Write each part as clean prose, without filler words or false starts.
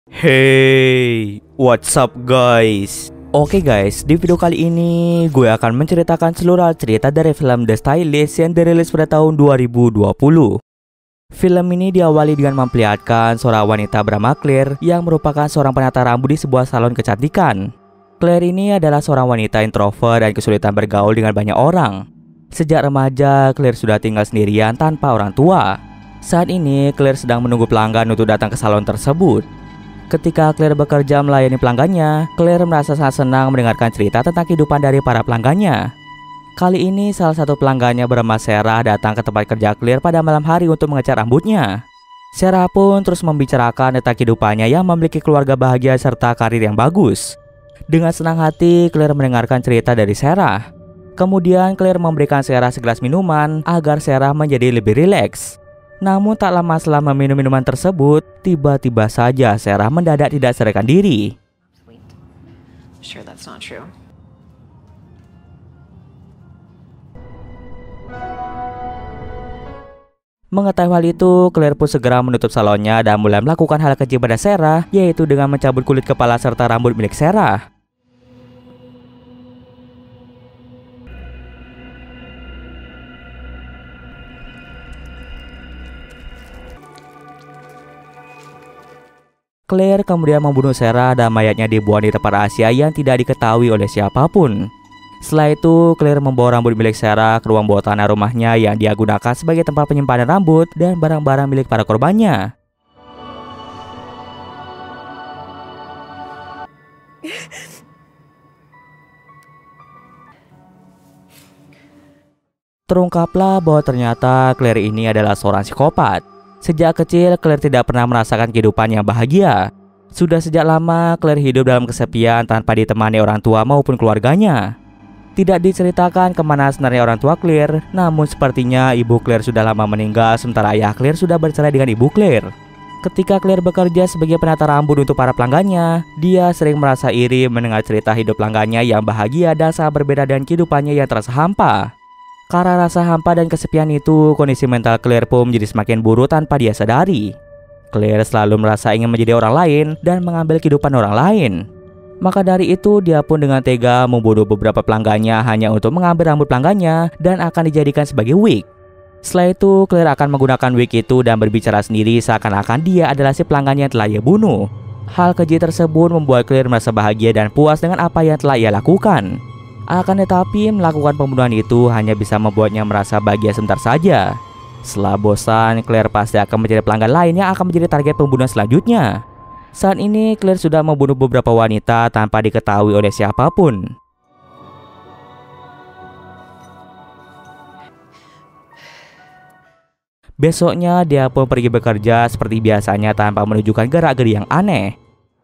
Hey, what's up guys? Oke guys, di video kali ini gue akan menceritakan seluruh cerita dari film The Stylist yang dirilis pada tahun 2020. Film ini diawali dengan memperlihatkan seorang wanita bernama Claire yang merupakan seorang penata rambut di sebuah salon kecantikan. Claire ini adalah seorang wanita introvert dan kesulitan bergaul dengan banyak orang. Sejak remaja, Claire sudah tinggal sendirian tanpa orang tua. Saat ini, Claire sedang menunggu pelanggan untuk datang ke salon tersebut. Ketika Claire bekerja melayani pelanggannya, Claire merasa sangat senang mendengarkan cerita tentang kehidupan dari para pelanggannya. Kali ini salah satu pelanggannya bernama Sarah datang ke tempat kerja Claire pada malam hari untuk mengecat rambutnya. Sarah pun terus membicarakan tentang kehidupannya yang memiliki keluarga bahagia serta karir yang bagus. Dengan senang hati, Claire mendengarkan cerita dari Sarah. Kemudian Claire memberikan Sarah segelas minuman agar Sarah menjadi lebih rileks. Namun tak lama setelah meminum minuman tersebut, tiba-tiba saja Sarah mendadak tidak sadarkan diri. Sure that's not true. Mengetahui hal itu, Claire pun segera menutup salonnya dan mulai melakukan hal keji pada Sarah, yaitu dengan mencabut kulit kepala serta rambut milik Sarah. Claire kemudian membunuh Sarah dan mayatnya dibuang di tempat rahasia yang tidak diketahui oleh siapapun. Setelah itu, Claire membawa rambut milik Sarah ke ruang bawah tanah rumahnya yang dia gunakan sebagai tempat penyimpanan rambut dan barang-barang milik para korbannya. Terungkaplah bahwa ternyata Claire ini adalah seorang psikopat. Sejak kecil, Claire tidak pernah merasakan kehidupan yang bahagia. Sudah sejak lama, Claire hidup dalam kesepian tanpa ditemani orang tua maupun keluarganya. Tidak diceritakan kemana sebenarnya orang tua Claire, namun sepertinya ibu Claire sudah lama meninggal sementara ayah Claire sudah bercerai dengan ibu Claire. Ketika Claire bekerja sebagai penata rambut untuk para pelanggannya, dia sering merasa iri mendengar cerita hidup pelanggannya yang bahagia dan sangat berbeda dengan kehidupannya yang terasa hampa. Karena rasa hampa dan kesepian itu, kondisi mental Claire pun menjadi semakin buruk tanpa dia sadari. Claire selalu merasa ingin menjadi orang lain dan mengambil kehidupan orang lain. Maka dari itu, dia pun dengan tega membunuh beberapa pelanggannya hanya untuk mengambil rambut pelanggannya dan akan dijadikan sebagai wig. Setelah itu, Claire akan menggunakan wig itu dan berbicara sendiri seakan-akan dia adalah si pelanggan yang telah ia bunuh. Hal keji tersebut membuat Claire merasa bahagia dan puas dengan apa yang telah ia lakukan. Akan tetapi, melakukan pembunuhan itu hanya bisa membuatnya merasa bahagia sebentar saja. Setelah bosan, Claire pasti akan mencari pelanggan lain yang akan menjadi target pembunuhan selanjutnya. Saat ini, Claire sudah membunuh beberapa wanita tanpa diketahui oleh siapapun. Besoknya, dia pun pergi bekerja seperti biasanya tanpa menunjukkan gerak-geri yang aneh.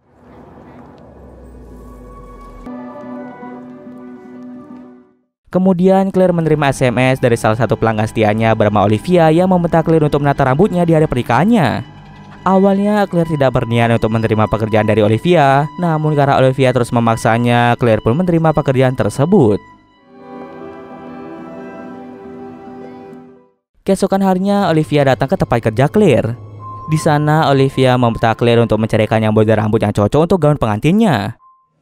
Kemudian Claire menerima SMS dari salah satu pelanggan setianya bernama Olivia yang meminta Claire untuk menata rambutnya di hari pernikahannya. Awalnya Claire tidak berniat untuk menerima pekerjaan dari Olivia, namun karena Olivia terus memaksanya, Claire pun menerima pekerjaan tersebut. Keesokan harinya, Olivia datang ke tempat kerja Claire. Di sana, Olivia meminta Claire untuk mencarikan yang model rambut yang cocok untuk gaun pengantinnya.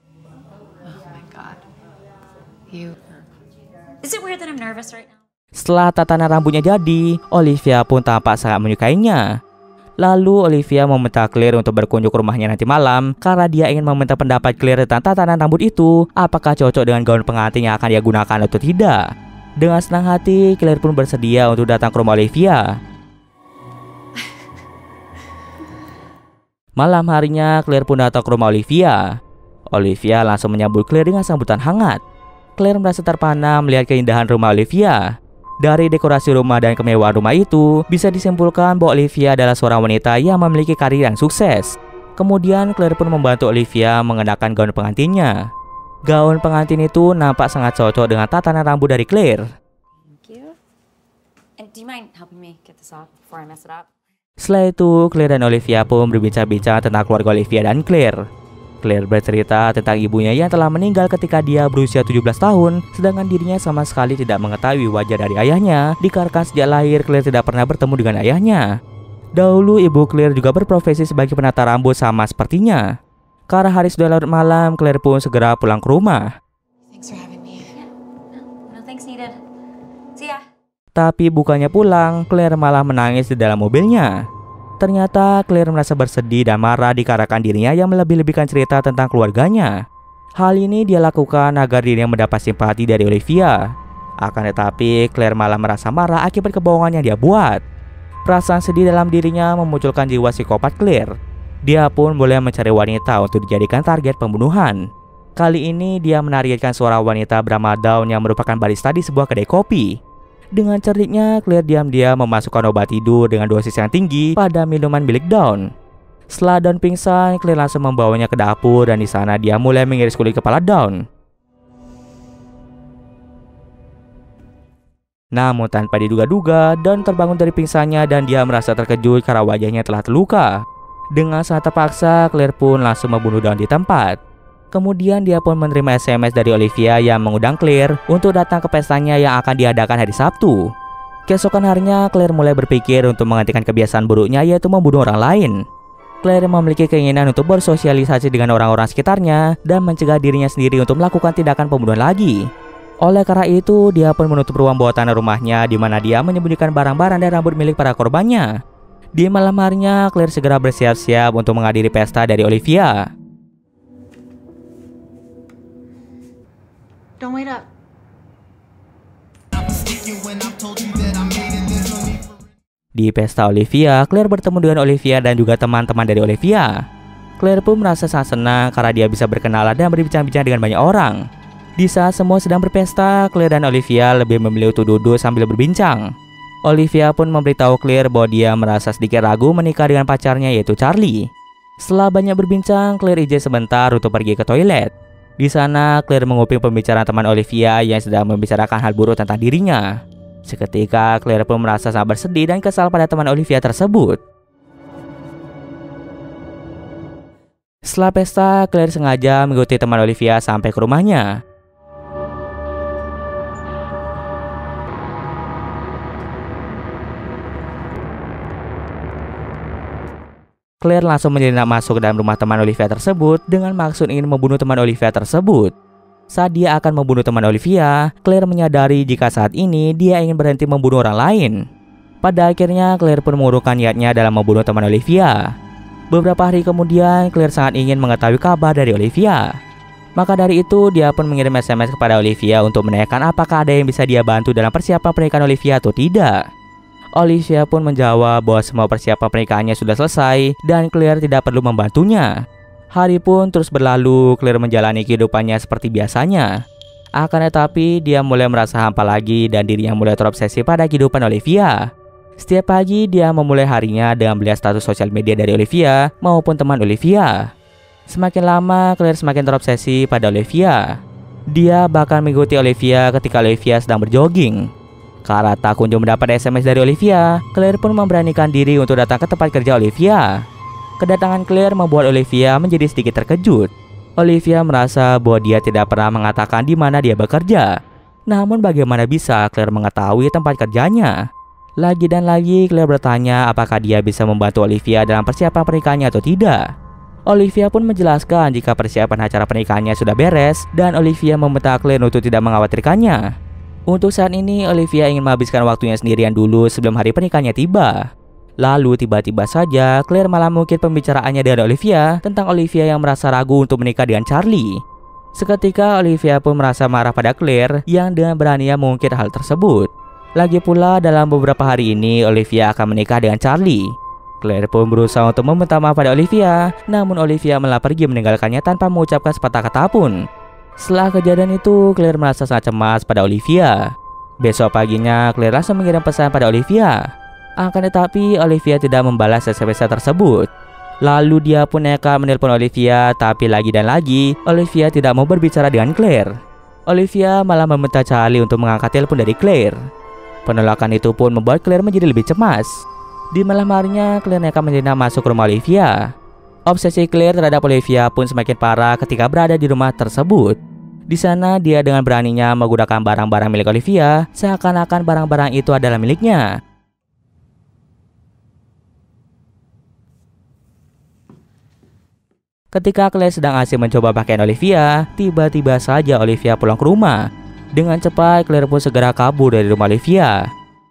Setelah tatanan rambutnya jadi, Olivia pun tampak sangat menyukainya. Lalu Olivia meminta Claire untuk berkunjung ke rumahnya nanti malam karena dia ingin meminta pendapat Claire tentang tatanan rambut itu, apakah cocok dengan gaun pengantin yang akan dia gunakan atau tidak. Dengan senang hati, Claire pun bersedia untuk datang ke rumah Olivia. Malam harinya, Claire pun datang ke rumah Olivia. Olivia langsung menyambut Claire dengan sambutan hangat. Claire merasa terpana melihat keindahan rumah Olivia. Dari dekorasi rumah dan kemewahan rumah itu, bisa disimpulkan bahwa Olivia adalah seorang wanita yang memiliki karir yang sukses. Kemudian Claire pun membantu Olivia mengenakan gaun pengantinnya. Gaun pengantin itu nampak sangat cocok dengan tatanan rambut dari Claire. Setelah itu, Claire dan Olivia pun berbincang-bincang tentang keluarga Olivia dan Claire. Claire bercerita tentang ibunya yang telah meninggal ketika dia berusia 17 tahun, sedangkan dirinya sama sekali tidak mengetahui wajah dari ayahnya, dikarenakan sejak lahir Claire tidak pernah bertemu dengan ayahnya. Dahulu ibu Claire juga berprofesi sebagai penata rambut sama sepertinya. Karena hari sudah larut malam, Claire pun segera pulang ke rumah. Thanks for having me. No thanks needed. See ya. Tapi bukannya pulang, Claire malah menangis di dalam mobilnya. Ternyata Claire merasa bersedih dan marah dikarenakan dirinya yang melebih-lebihkan cerita tentang keluarganya. Hal ini dia lakukan agar dirinya mendapat simpati dari Olivia. Akan tetapi, Claire malah merasa marah akibat kebohongan yang dia buat. Perasaan sedih dalam dirinya memunculkan jiwa psikopat Claire. Dia pun boleh mencari wanita untuk dijadikan target pembunuhan. Kali ini dia menargetkan seorang wanita bernama Dawn yang merupakan barista di sebuah kedai kopi. Dengan cerdiknya, Claire diam-diam memasukkan obat tidur dengan dosis yang tinggi pada minuman milik Dawn. Setelah Dawn pingsan, Claire langsung membawanya ke dapur dan di sana dia mulai mengiris kulit kepala Dawn. Namun tanpa diduga-duga, Dawn terbangun dari pingsannya dan dia merasa terkejut karena wajahnya telah terluka. Dengan sangat terpaksa, Claire pun langsung membunuh Dawn di tempat. Kemudian dia pun menerima SMS dari Olivia yang mengundang Claire untuk datang ke pestanya yang akan diadakan hari Sabtu. Keesokan harinya, Claire mulai berpikir untuk menghentikan kebiasaan buruknya, yaitu membunuh orang lain. Claire memiliki keinginan untuk bersosialisasi dengan orang-orang sekitarnya dan mencegah dirinya sendiri untuk melakukan tindakan pembunuhan lagi. Oleh karena itu, dia pun menutup ruang bawah tanah rumahnya di mana dia menyembunyikan barang-barang dan rambut milik para korbannya. Di malam harinya, Claire segera bersiap-siap untuk menghadiri pesta dari Olivia. Don't wait up. Di pesta Olivia, Claire bertemu dengan Olivia dan juga teman-teman dari Olivia. Claire pun merasa sangat senang karena dia bisa berkenalan dan berbincang-bincang dengan banyak orang. Di saat semua sedang berpesta, Claire dan Olivia lebih memilih untuk duduk sambil berbincang. Olivia pun memberitahu Claire bahwa dia merasa sedikit ragu menikah dengan pacarnya, yaitu Charlie. Setelah banyak berbincang, Claire izin sebentar untuk pergi ke toilet. Di sana, Claire menguping pembicaraan teman Olivia yang sedang membicarakan hal buruk tentang dirinya. Seketika, Claire pun merasa sangat bersedih dan kesal pada teman Olivia tersebut. Setelah pesta, Claire sengaja mengikuti teman Olivia sampai ke rumahnya. Claire langsung menyelinap masuk ke dalam rumah teman Olivia tersebut dengan maksud ingin membunuh teman Olivia tersebut. Saat dia akan membunuh teman Olivia, Claire menyadari jika saat ini dia ingin berhenti membunuh orang lain. Pada akhirnya, Claire pun mengurungkan niatnya dalam membunuh teman Olivia. Beberapa hari kemudian, Claire sangat ingin mengetahui kabar dari Olivia. Maka dari itu, dia pun mengirim SMS kepada Olivia untuk menanyakan apakah ada yang bisa dia bantu dalam persiapan pernikahan Olivia atau tidak. Olivia pun menjawab bahwa semua persiapan pernikahannya sudah selesai dan Claire tidak perlu membantunya. Hari pun terus berlalu, Claire menjalani kehidupannya seperti biasanya. Akan tetapi, dia mulai merasa hampa lagi dan dirinya mulai terobsesi pada kehidupan Olivia. Setiap pagi, dia memulai harinya dengan melihat status sosial media dari Olivia maupun teman Olivia. Semakin lama, Claire semakin terobsesi pada Olivia. Dia bahkan mengikuti Olivia ketika Olivia sedang berjogging. Karena tak kunjung mendapat SMS dari Olivia, Claire pun memberanikan diri untuk datang ke tempat kerja Olivia. Kedatangan Claire membuat Olivia menjadi sedikit terkejut. Olivia merasa bahwa dia tidak pernah mengatakan di mana dia bekerja. Namun bagaimana bisa Claire mengetahui tempat kerjanya? Lagi dan lagi Claire bertanya apakah dia bisa membantu Olivia dalam persiapan pernikahannya atau tidak. Olivia pun menjelaskan jika persiapan acara pernikahannya sudah beres dan Olivia meminta Claire untuk tidak mengkhawatirkannya. Untuk saat ini, Olivia ingin menghabiskan waktunya sendirian dulu sebelum hari pernikahannya tiba. Lalu tiba-tiba saja, Claire malah mengukir pembicaraannya dengan Olivia tentang Olivia yang merasa ragu untuk menikah dengan Charlie. Seketika, Olivia pun merasa marah pada Claire yang dengan beraninya mengukir hal tersebut. Lagi pula, dalam beberapa hari ini, Olivia akan menikah dengan Charlie. Claire pun berusaha untuk meminta maaf pada Olivia, namun Olivia malah pergi meninggalkannya tanpa mengucapkan sepatah kata pun. Setelah kejadian itu, Claire merasa sangat cemas pada Olivia. Besok paginya, Claire langsung mengirim pesan pada Olivia. Akan tetapi, Olivia tidak membalas SMS tersebut. Lalu dia pun nekat menelpon Olivia, tapi lagi dan lagi, Olivia tidak mau berbicara dengan Claire. Olivia malah meminta Charlie untuk mengangkat telepon dari Claire. Penolakan itu pun membuat Claire menjadi lebih cemas. Di malam harinya, Claire nekat menyelinap masuk ke rumah Olivia. Obsesi Claire terhadap Olivia pun semakin parah ketika berada di rumah tersebut. Di sana, dia dengan beraninya menggunakan barang-barang milik Olivia, seakan-akan barang-barang itu adalah miliknya. Ketika Claire sedang asik mencoba pakaian Olivia, tiba-tiba saja Olivia pulang ke rumah. Dengan cepat, Claire pun segera kabur dari rumah Olivia.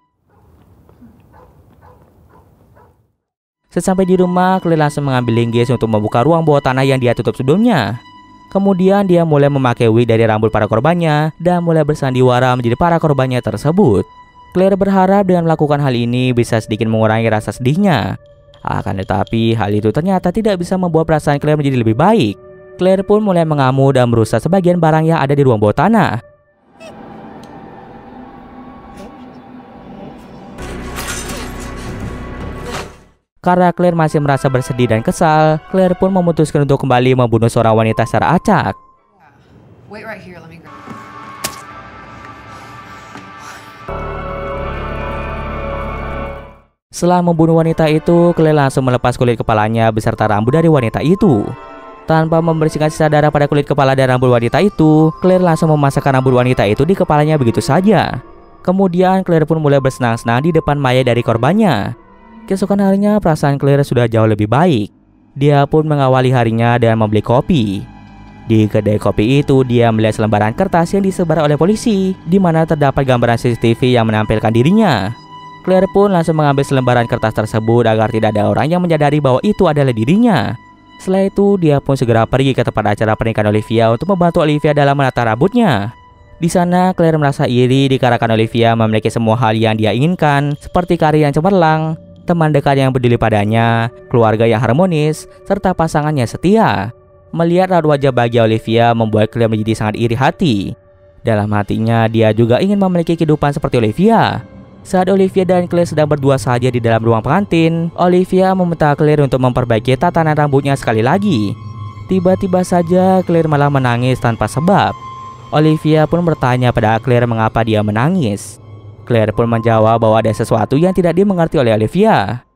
Sesampai di rumah, Claire langsung mengambil linggis untuk membuka ruang bawah tanah yang dia tutup sebelumnya. Kemudian dia mulai memakai wig dari rambut para korbannya dan mulai bersandiwara menjadi para korbannya tersebut. Claire berharap dengan melakukan hal ini bisa sedikit mengurangi rasa sedihnya. Akan tetapi hal itu ternyata tidak bisa membuat perasaan Claire menjadi lebih baik. Claire pun mulai mengamuk dan merusak sebagian barang yang ada di ruang bawah tanah. Karena Claire masih merasa bersedih dan kesal, Claire pun memutuskan untuk kembali membunuh seorang wanita secara acak. Wait right here, let me grab. Setelah membunuh wanita itu, Claire langsung melepas kulit kepalanya beserta rambut dari wanita itu. Tanpa membersihkan sisa darah pada kulit kepala dan rambut wanita itu, Claire langsung memasakkan rambut wanita itu di kepalanya begitu saja. Kemudian Claire pun mulai bersenang-senang di depan mayat dari korbannya. Keesokan harinya perasaan Claire sudah jauh lebih baik. Dia pun mengawali harinya dengan membeli kopi. Di kedai kopi itu, dia melihat selembaran kertas yang disebar oleh polisi, di mana terdapat gambaran CCTV yang menampilkan dirinya. Claire pun langsung mengambil selembaran kertas tersebut agar tidak ada orang yang menyadari bahwa itu adalah dirinya. Setelah itu, dia pun segera pergi ke tempat acara pernikahan Olivia untuk membantu Olivia dalam menata rambutnya. Di sana, Claire merasa iri dikarenakan Olivia memiliki semua hal yang dia inginkan, seperti karir yang cemerlang, teman dekat yang peduli padanya, keluarga yang harmonis, serta pasangannya setia. Melihat raut wajah bahagia Olivia membuat Claire menjadi sangat iri hati. Dalam hatinya, dia juga ingin memiliki kehidupan seperti Olivia. Saat Olivia dan Claire sedang berdua saja di dalam ruang pengantin, Olivia meminta Claire untuk memperbaiki tatanan rambutnya sekali lagi. Tiba-tiba saja Claire malah menangis tanpa sebab. Olivia pun bertanya pada Claire mengapa dia menangis. Claire pun menjawab bahwa ada sesuatu yang tidak dimengerti oleh Olivia.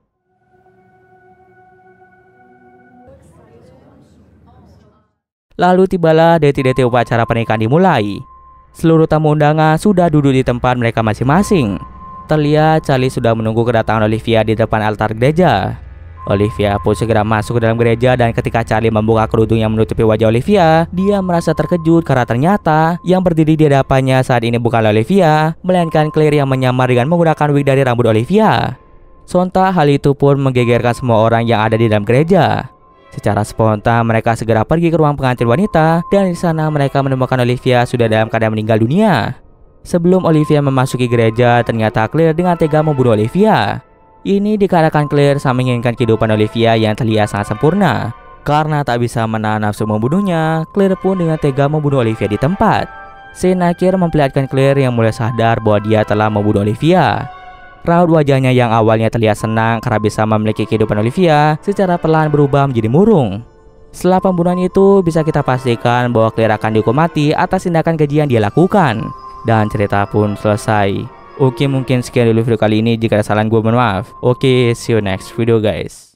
Lalu tibalah detik-detik upacara pernikahan dimulai. Seluruh tamu undangan sudah duduk di tempat mereka masing-masing. Terlihat Charlie sudah menunggu kedatangan Olivia di depan altar gereja. Olivia pun segera masuk ke dalam gereja dan ketika Charlie membuka kerudung yang menutupi wajah Olivia, dia merasa terkejut karena ternyata yang berdiri di hadapannya saat ini bukanlah Olivia, melainkan Claire yang menyamar dengan menggunakan wig dari rambut Olivia. Sontak hal itu pun menggegerkan semua orang yang ada di dalam gereja. Secara spontan mereka segera pergi ke ruang pengantin wanita dan di sana mereka menemukan Olivia sudah dalam keadaan meninggal dunia. Sebelum Olivia memasuki gereja, ternyata Claire dengan tega membunuh Olivia. Ini dikarenakan Claire sangat menginginkan kehidupan Olivia yang terlihat sangat sempurna. Karena tak bisa menahan nafsu membunuhnya, Claire pun dengan tega membunuh Olivia di tempat. Scene akhir memperlihatkan Claire yang mulai sadar bahwa dia telah membunuh Olivia. Raut wajahnya yang awalnya terlihat senang karena bisa memiliki kehidupan Olivia secara perlahan berubah menjadi murung. Setelah pembunuhan itu, bisa kita pastikan bahwa Claire akan dihukum mati atas tindakan keji yang dia lakukan. Dan cerita pun selesai. Oke, mungkin sekian dulu video kali ini. Jika ada kesalahan gue mohon maaf. Oke, see you next video guys.